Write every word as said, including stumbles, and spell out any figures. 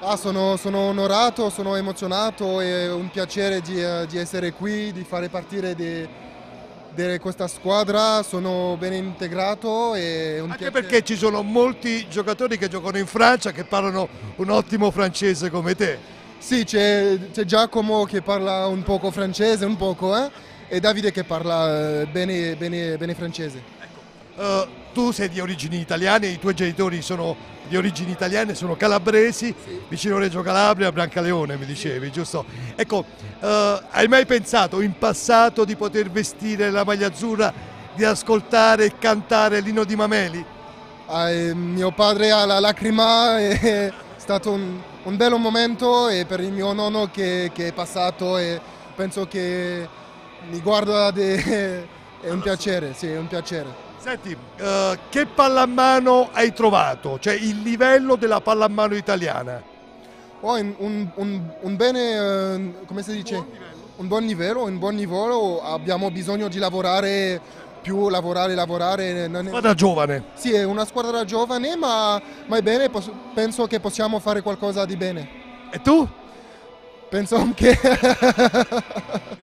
Ah, sono, sono onorato, sono emozionato, è un piacere di, eh, di essere qui, di fare partire di, di questa squadra, sono ben integrato e è un Anche piacere. perché ci sono molti giocatori che giocano in Francia che parlano un ottimo francese come te. Sì, c'è, c'è Giacomo che parla un poco francese, un poco, eh? E Davide che parla eh, bene, bene, bene francese. Eh, tu sei di origini italiane, i tuoi genitori sono di origini italiane, sono calabresi, Sì. vicino Reggio Calabria, Brancaleone mi dicevi, giusto? Ecco, eh, hai mai pensato in passato di poter vestire la maglia azzurra, di ascoltare e cantare l'inno di Mameli? Ah, e mio padre ha la lacrima, è stato un, un bello momento e per il mio nonno che, che è passato e penso che mi guarda, de- è un piacere, sì, è un piacere. Senti, eh, che pallamano hai trovato? Cioè il livello della pallamano italiana? Oh, un, un- un- un bene, eh, come si dice? Un buon livello, un buon livello, abbiamo bisogno di lavorare più, lavorare, lavorare. non è- Squadra giovane. Sì, è una squadra giovane, ma, ma è bene, pos- penso che possiamo fare qualcosa di bene. E tu? Penso che